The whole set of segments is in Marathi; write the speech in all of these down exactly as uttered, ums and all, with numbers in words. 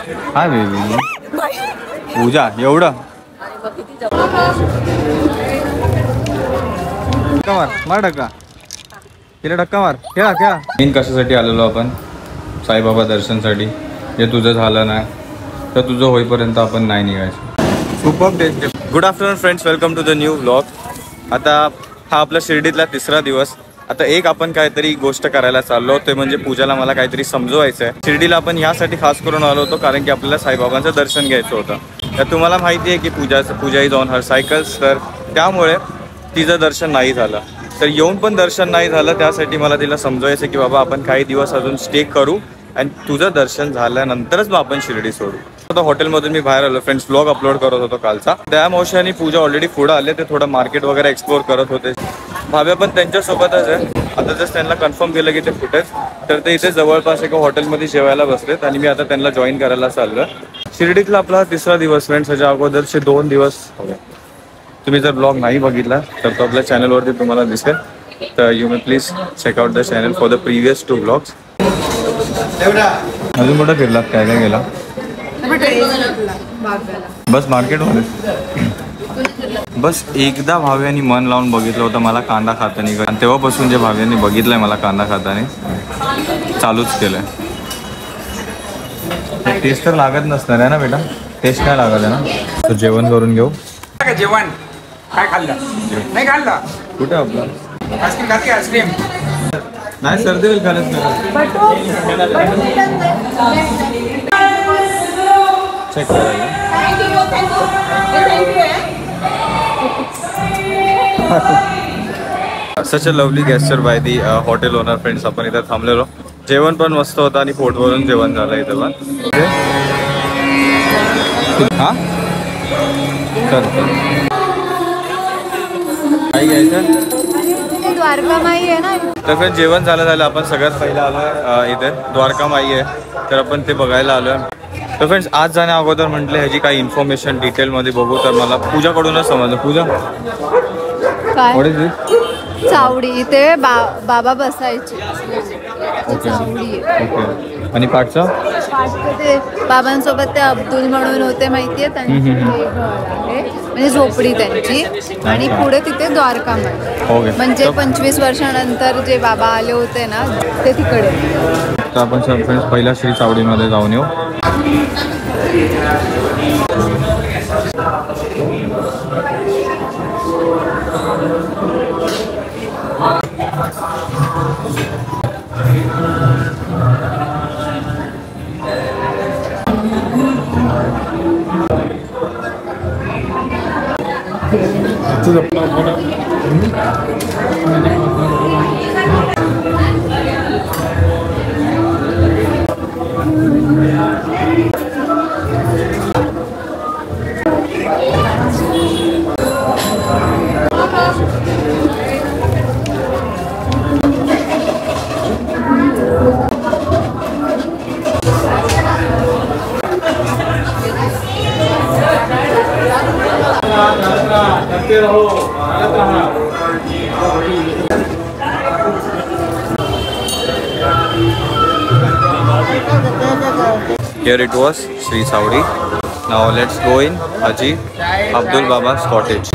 Hi baby. पूजा एवढं धक्का मार मार धक्का तिला धक्का मार. खेळा खेळा. मेन कशासाठी आलेलो आपण? साईबाबा दर्शनसाठी. हे तुझं झालं नाही तर तुझं होईपर्यंत आपण नाही निघायचं. Super taste. Good afternoon friends, welcome to the new vlog. आता हा आपला शिर्डीतला तिसरा दिवस. आता एक आपण काहीतरी गोष्ट करायला चाललो, ते म्हणजे पूजाला मला काहीतरी समजवायचं आहे. शिर्डीला आपण यासाठी खास करून आलो होतो कारण की आपल्याला साईबाबांचं दर्शन घ्यायचं होतं. तर तुम्हाला माहिती आहे की पूजाचं Puja is on her cycles, तर त्यामुळे तिचं दर्शन नाही झालं. तर येऊन पण दर्शन नाही झालं, त्यासाठी मला तिला समजवायचं की बाबा आपण काही दिवस अजून स्टे करू आणि तुझं दर्शन झाल्यानंतरच मग आपण शिर्डी सोडू. आता हॉटेलमधून मी बाहेर आलो फ्रेंड्स, ब्लॉग अपलोड करत होतो कालचा. त्या मावशी आणि पूजा ऑलरेडी पुढे आले, ते थोडं मार्केट वगैरे एक्सप्लोर करत होते. भाव्या पण त्यांच्यासोबतच आहे. आता जस्ट त्यांना कन्फर्म केलं की ते कुठेच, तर ते इथे जवळपास एका हॉटेलमध्ये जेवायला बसलेत आणि मी आता त्यांना जॉईन करायला चाललो. शिर्डीतला आपला तिसरा दिवस फ्रेंड्स. ह्याच्या अगोदरचे दोन दिवस तुम्ही जर ब्लॉग नाही बघितला तर तो आपल्या चॅनलवरती तुम्हाला दिसेल. तर you may please check out the channel for the previous two blogs. अजून कुठं फिरलात? काय काय गेला? बस मार्केटमध्ये. बस एकदा भाव्यानी मन लावून बघितलं होतं मला कांदा खाताना, आणि तेव्हापासून जे भाव्यांनी बघितलंय मला कांदा खाताना चालूच केलंय. टेस्ट तर लागत नसणार आहे ना बेटा? टेस्ट काय लागत आहे ना? तर जेवण करून घेऊ. जेवण काय खाल्लं? नाही खाल्लं. कुठे आपला आईस्क्रीम खाते? आईस्क्रीम नाही, सर्दी होईल खाण्यात. चेक करायला. Such a lovely gesture by the hotel owner friends. आपण इथं थांबलेलो. जेवण पण मस्त होतं आणि पोटभरून जेवण झालं इथं पण. हा चल काय घ्यायचं? द्वारकामाई आहे ना. तर फ्रेंड्स जेवण झालं झालं आपण सगळ्यात पहिला आलोय इथे द्वारकामाई आहे, तर आपण ते बघायला आलोय. तर फ्रेंड्स आज जाण्या अगोदर म्हटलं ह्याची काही इन्फॉर्मेशन डिटेलमध्ये बघू, तर मला पूजाकडूनच समजलं. पूजा काय? चावडी इथे बा बाबा बसायचे. Okay Chavadi okay. आणि पाठचं ते बाबांसोबत ते अब्दुल म्हणून होते माहितीये, त्यांची आहे म्हणजे झोपडी त्यांची, आणि पुढे तिथे द्वारकामाई. म्हणजे पंचवीस वर्षानंतर जे बाबा आले होते ना ते तिकडे. तर आपण फ्रेंड्स पहिला श्री चावडीमध्ये जाऊन येऊ. Here it was, Sri Saudi. Now let's go in Haji Abdul Baba's cottage.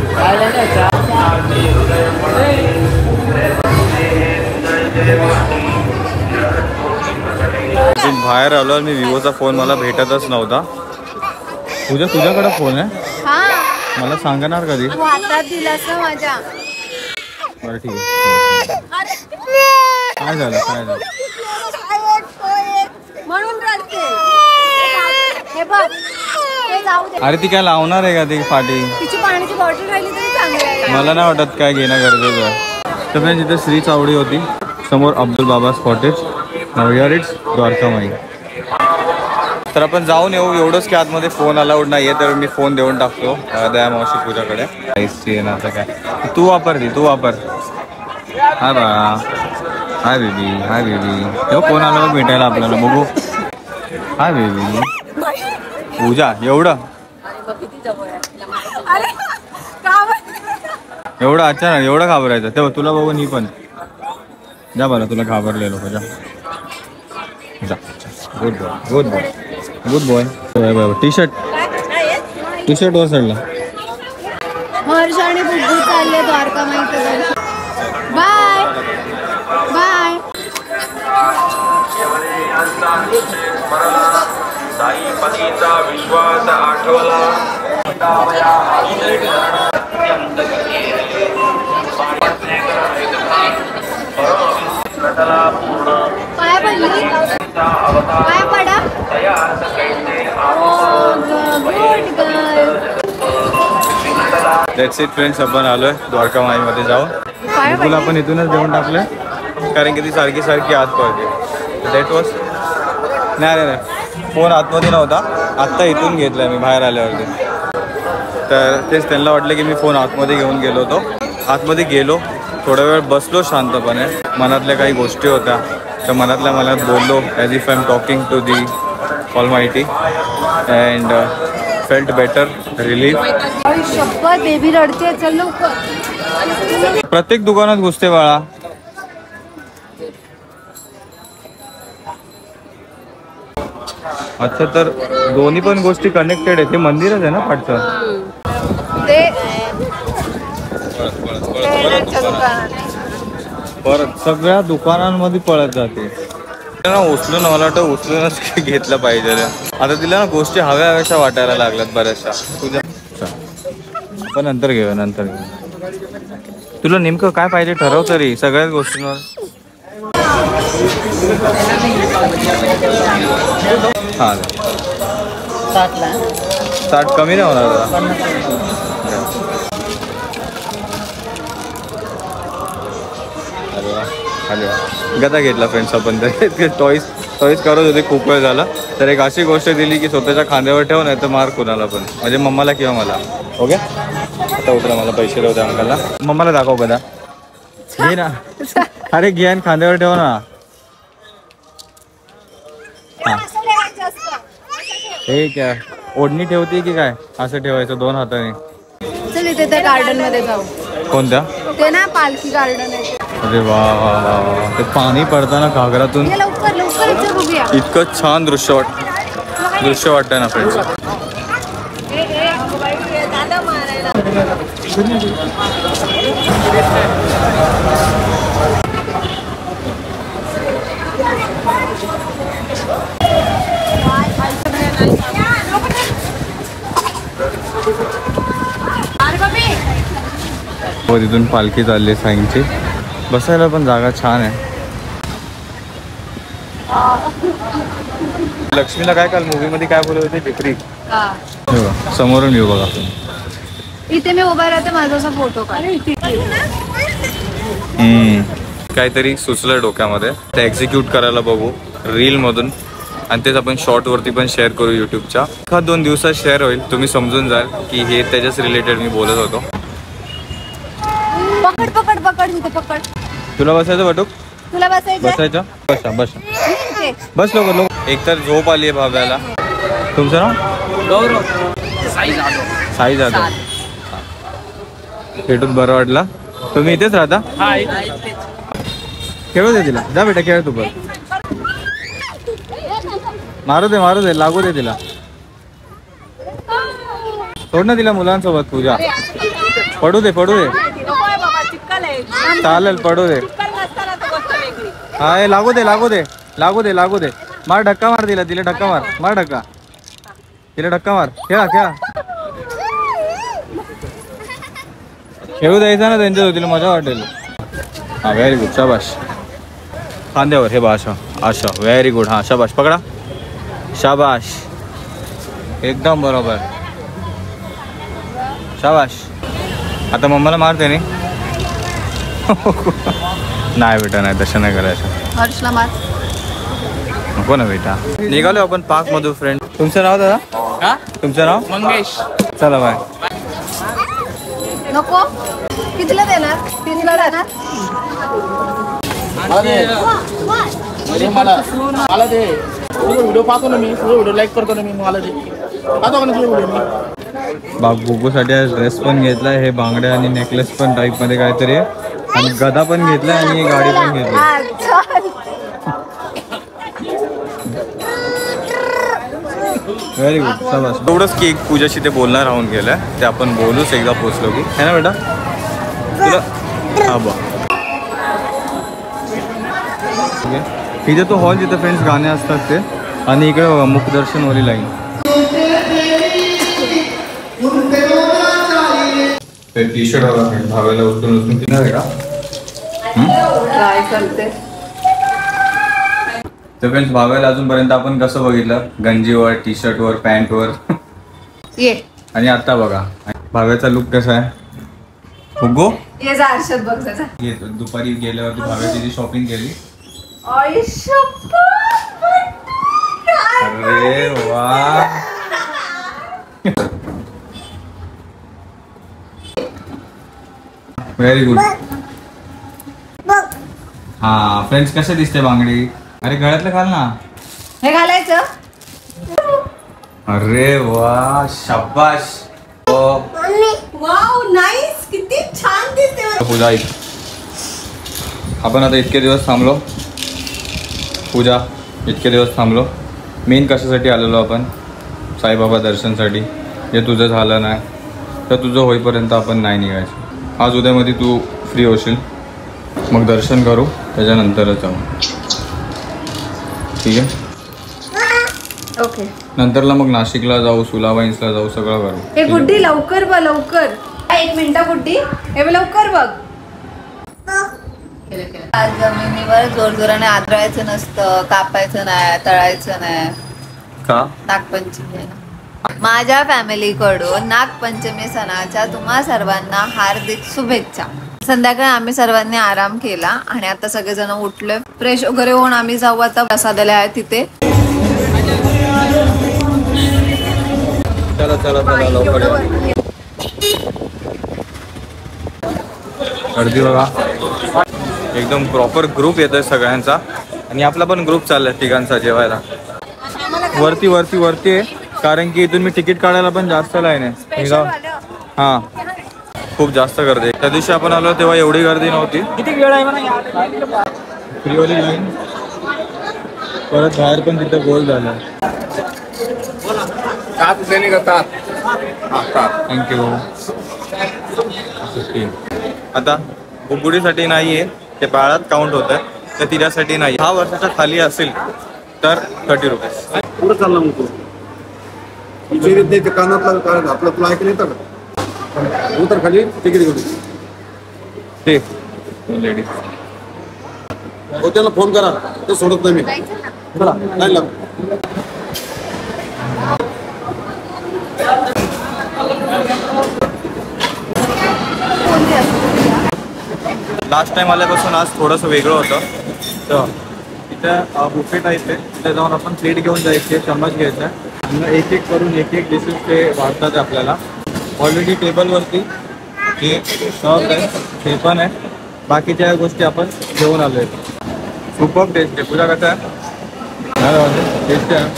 बाहेर आलो मी, विवोचा फोन मला भेटतच नव्हता. पूजा तुझ्याकडे फोन आहे? मला सांगणार कधी? हातात दिलास माझ्या. बरं ठीक आहे. काय झालं काय झालं? म्हणून रडते. हे बघ हे जाऊ दे. अरे ती काय लावणार आहे का ती फाटी? तिची पाण्याची बॉटल राहिली तरी चांगली आहे. मला नाही वाटत काय घेणं गरजेचं आहे. तर फ्रेंड्स इथे श्री चावडी होती, समोर Abdul Baba's cottage. Now here it's Dwarkamai. तर आपण जाऊन येऊ. एवढंच की आतमध्ये फोन अलाउड नाही आहे, तर मी फोन देऊन टाकतो दया मावशी पूजाकडे. आईसची येणार काय तू वापर ती तू वापर. हा बा हाय बेबी हाय बेबी. तेव्हा फोन आला भेटायला आपल्याला. बघू. Hi baby. पूजा एवढं एवढं अचानक एवढं घाबरायचं? तेव्हा तुला बघून ही पण जा बरं, तुला घाबरलेलो जा. Good boy good boy. Good boy. T shirt T shirt वर चढला. हर्ष आणि बुब्बू चालले द्वारका माहिती. Bye bye. साईपतीचा विश्वास आठवला. पाय पडली. पाय पडा. That's it friends. आपण आलोय द्वारका माईमध्ये जाऊन. तुला आपण इथूनच देऊन टाकलं कारण की ती सारखी सारखी आत पडते. दॅट वॉज नाही नाही नाही फोन आतमध्ये नव्हता. आत्ता इथून घेतला मी बाहेर आल्यावरती. तर तेच त्यांना वाटलं की मी फोन आतमध्ये घेऊन गेलो होतो. आतमध्ये गेलो थोडा वेळ बसलो शांतपणे. मनातल्या काही गोष्टी होत्या त्या मनातल्या मनात बोललो as if I am talking to the almighty and felt better relief. Baby रडते. चल लवकर. प्रत्येक दुकानात घुसते बाळा. अच्छा तर दोन्ही पण गोष्टी कनेक्टेड आहे. ते मंदिरच आहे ना पाठचं. ते परत सगळ्या दुकानांमध्ये पळत जाते ना. उचलून मला वाटतं उचलूनच घेतलं पाहिजे. आता तिला ना गोष्टी हव्या हव्याशा वाटायला लागल्यात बऱ्याचशा. तुझ्या पण नंतर घेऊया नंतर घेऊया. तुला नेमकं काय पाहिजे ठरव तरी सगळ्याच गोष्टींवर. हां साठ कमी नाही होणार. गदा घेतला फ्रेंड्स आपण. तर टॉईस टॉईस करत होते खूप वेळ झाला. तर एक अशी गोष्ट दिली की स्वतःच्या खांद्यावर ठेव नाही तर मार कुणाला पण. म्हणजे मम्माला किंवा मला. ओके आता उतरा मला पैसे देऊ द्या अंकलला. मम्माला दाखव गदा. घे ना. अरे घे आणि खांद्यावर ठेव ना. हां हे क्या ओढणी ठेवते की काय असं ठेवायचं दोन हाताने. चल इथे त्या गार्डन मध्ये जाऊ. कोणत्या ते ना पालखी गार्डन आहे. अरे वा वा वा. ते पाणी पडताना घागरातून लवकर लवकर बघूया. इतकं छान दृश्य वाट दृश्य वाटतंय ना फ्रेंड्स. हो तिथून पालखी चालली साईंची. बसायला पण जागा छान आहे. लक्ष्मीला काय काल मूवी मध्ये काय बोलत होते भित्री. समोरून येऊ बघा. इथे मी उभा राहते माझा असा फोटो काढ. काहीतरी सुचलं डोक्यामध्ये ते एक्झिक्यूट करायला बघू रील मधून आणि तेच आपण शॉर्ट वरती पण शेअर करू युट्यूबच्या. एखाद दोन दिवसात शेअर होईल. तुम्ही समजून जाल की हे त्याच्याच रिलेटेड मी बोलत होतो. पकड पकड पकड इथे पकड. तुला बसायचं बटूक. तुला बसायचं बसायचं बसा बस बस लवकर लोक. एकतर झोप आली आहे भाव्याला. तुमचं नाव गौरव. साई जाधव. साई जाधव. भेटून बरं वाटलं. तुम्ही इथेच राहता. खेळू दे तिला. जा बेटा खेळ तू पण. मारू दे मारू दे लागू दे तिला. सोड ना तिला मुलांसोबत. पूजा पडू दे पडू दे. चालेल पडू दे. हा हे लागू दे लागू दे लागू दे लागू दे. मार धक्का मार तिला. तिला धक्का मार. मार धक्का. तिला धक्का मार. खेळा खेळा. खेळू द्यायचा ना त्यांच्या तिला मजा वाटेल. हा व्हेरी गुड. शाबाश. खांद्यावर हे बा आशा आशा. Very good. हा शाबाश पकडा. शाबाश एकदम बरोबर. शाबाश. आता मम्माला मारते नाही. नाही बेटा नाही तसं नाही करायचं. हर्षला मार. नको ना बेटा. निघालो आपण पार्क मधून फ्रेंड. तुमचं नाव दादा. तुमचं नाव मंगेश. चला बाय. नको. कितीला देणार. तीनला देणार. मला मला दे. व्हिडिओ पाहतो ना मी. तुझा व्हिडिओ लाईक करतो ना मी. मला दे. पाहतो का ना तुझा व्हिडिओ मी. बाग बुगूसाठी ड्रेस पण घेतलाय. हे बांगड्या आणि नेकलेस पण टाईप मध्ये काहीतरी आहे. आणि गदा पण घेतलाय आणि गाडी पण घेतली. व्हेरी गुड शाबास. एवढंच की एक पूजाशी ते बोलणं राहून गेलं ते आपण बोलूच एकदा पोचलो की है ना बेटा तुला. हा बा इथे तो हॉल जिथे फ्रेंड्स गाणे असतात ते आणि इकडे बघा मुखदर्शनवाली लाईन. ते टी शर्ट आला फ्रेंड भावायला उचलून उचलून तिला का ट्राय करते. तर फ्रेंड्स भावायला अजूनपर्यंत आपण कसं बघितलं गंजीवर टी शर्टवर पॅन्टवर ये आणि आता बघा भाव्याचा लुक कसा आहे. हुगो ये जा आरशात बघ जा. ये दुपारी गेल्यावरती भाव्याची जी शॉपिंग केली. अरे वा व्हेरी गुड. हा फ्रेंड्स कसे दिसते बांगडी. अरे गळ्यातलं घाल ना. हे घालायचं. अरे वा शाबाश. वाव नाईस किती छान दिसते. पूजा ऐक आपण आता इतके दिवस थांबलो. पूजा इतके दिवस थांबलो मेन कशासाठी आलेलो आपण साईबाबा दर्शनसाठी. जे तुझं झालं नाही तर तुझं होईपर्यंत आपण नाही निघायचं. आज उद्यामध्ये तू फ्री होशील मग दर्शन करू त्याच्यानंतरच जाऊ. ठीक आहे ओके. नंतरला मग नाशिकला जाऊ सुलाबाईन्सला जाऊ सगळं करू. हे गुड्डी लवकर बघ लवकर. एक मिनिट गुड्डी हे बघ लवकर बघ. आज जमिनीवर जोर जोराने आदळायचं नसतं कापायचं नाही तळायचं नाही. का नागपंचमी आहे ना. माझ्या फॅमिलीकडून नागपंचमी सणाच्या तुम्हा सर्वांना हार्दिक शुभेच्छा. संध्याकाळी आम्ही सर्वांनी आराम केला आणि आता सगळेजण उठले फ्रेश वगैरे होऊन आम्ही जाऊ आता प्रसादालय आहे तिथे. चला चला चला लवकर. गर्दी बघा एकदम प्रॉपर ग्रुप येतोय सगळ्यांचा आणि आपला पण ग्रुप चाललाय तिघांचा जेवायला. वरती वरती वरती आहे कारण की इथून मी तिकीट काढायला पण जास्त लाईन आहे. हा खूप जास्त गर्दी. त्या दिवशी आपण आलो तेव्हा एवढी गर्दी नव्हती. किती वेळ आहे फ्रीवाली लाईन. परत बाहेर पण तिथं गोल झालं. थँक्यू. आता बुगुडीसाठी नाहीये ते बाळात काउंट होत आहे तर तिच्यासाठी नाही. दहा वर्षाच्या खाली असेल तर थर्टी रुपीज. पुढे चालला मग तू विचारित नाही ते कानातला कारण आपलं तुला ऐकलं येतं का. उतर खाली तिकीट घेऊन ते लेडीज हो त्याला फोन करा ते सोडत नाही मी. चला नाही लाग. लास्ट टाइम आल्यापासून आज थोडंसं वेगळं होतं. तर तिथं बुफे टाईप आहे तिथे जाऊन आपण प्लेट घेऊन जायची चम्मच घ्यायचा आहे. एक एक करून एक एक डिशेस ते वाढतात आपल्याला. ऑलरेडी टेबलवरती हे सर्व आहे हे पण आहे. बाकीच्या गोष्टी आपण घेऊन आलो आहे. सुपर टेस्ट आहे. पूजा कसं आहे टेस्ट आहे.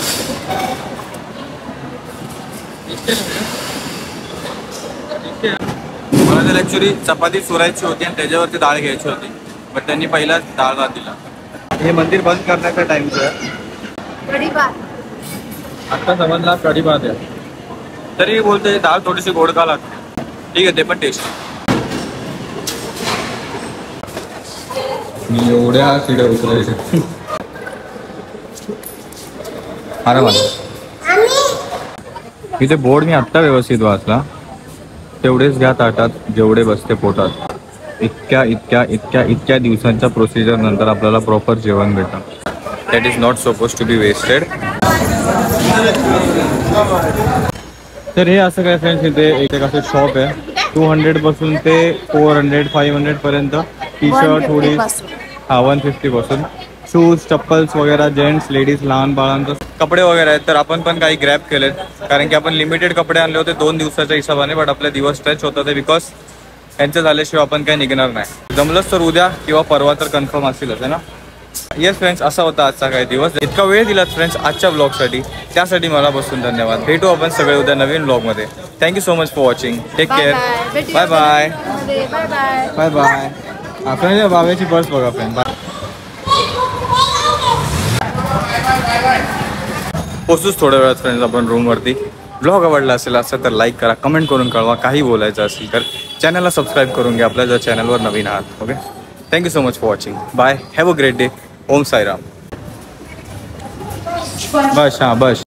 मला तर ॲक्च्युली चपाती चुरायची होती आणि त्याच्यावरती डाळ घ्यायची होती पण त्यांनी पहिलाच डाळ भात दिला. हे मंदिर बंद करण्याचा टाइमचं आहे. आता समजला कढी भात आहे तरी बोलते डाळ थोडीशी गोड का लागते. ठीक आहे ते पण टेस्ट. मी एवढ्या शिड्या उचलायच्या. अरे मला इथे बोर्ड मी आत्ता व्यवस्थित वाचला. तेवढेच घ्या ताटात जेवढे बसते पोटात. इतक्या इतक्या इतक्या इतक्या दिवसांच्या प्रोसिजर नंतर आपल्याला प्रॉपर जेवण भेटतं. That is not suppose to be wasted. तर हे असं काय फ्रेंड्स इथे एक असं शॉप आहे. टू हंड्रेड पासून ते फोर हंड्रेड फाईव्ह हंड्रेड पर्यंत टी शर्ट हुडी. हा वन फिफ्टी पासून शूज चप्पल्स वगैरे जेंट्स लेडीज लहान बाळांचं कपडे वगैरे आहेत. तर आपण पण काही ग्रॅब केलेत कारण की आपण लिमिटेड कपडे आणले होते दोन दिवसाच्या हिशोबाने. बट आपले दिवस स्ट्रेच होत होते बिकॉज यांचं झाल्याशिवाय आपण काही निघणार नाही. जमलंच तर उद्या किंवा परवा तर कन्फर्म असेलच आहे ना. येस फ्रेंड्स असा होता आजचा काही दिवस. इतका वेळ दिलात फ्रेंड्स आजच्या ब्लॉगसाठी त्यासाठी मला बसून धन्यवाद. भेटू आपण सगळे उद्या नवीन ब्लॉगमध्ये. Thank you so much for watching. Take care. Bye bye bye bye. Friends बाबाची पर्स बघा फ्रेंड. बाय. पोचूच थोड्या वेळात फ्रेंड्स आपण रूमवरती. ब्लॉग आवडला असेल असं तर लाईक करा, कमेंट करून कळवा. काही बोलायचं असेल तर चॅनलला सबस्क्राईब करून घ्या आपल्या जर चॅनलवर नवीन आहात. Okay, thank you so much for watching. Bye, have a great day. Om Sairam. बस हां बस.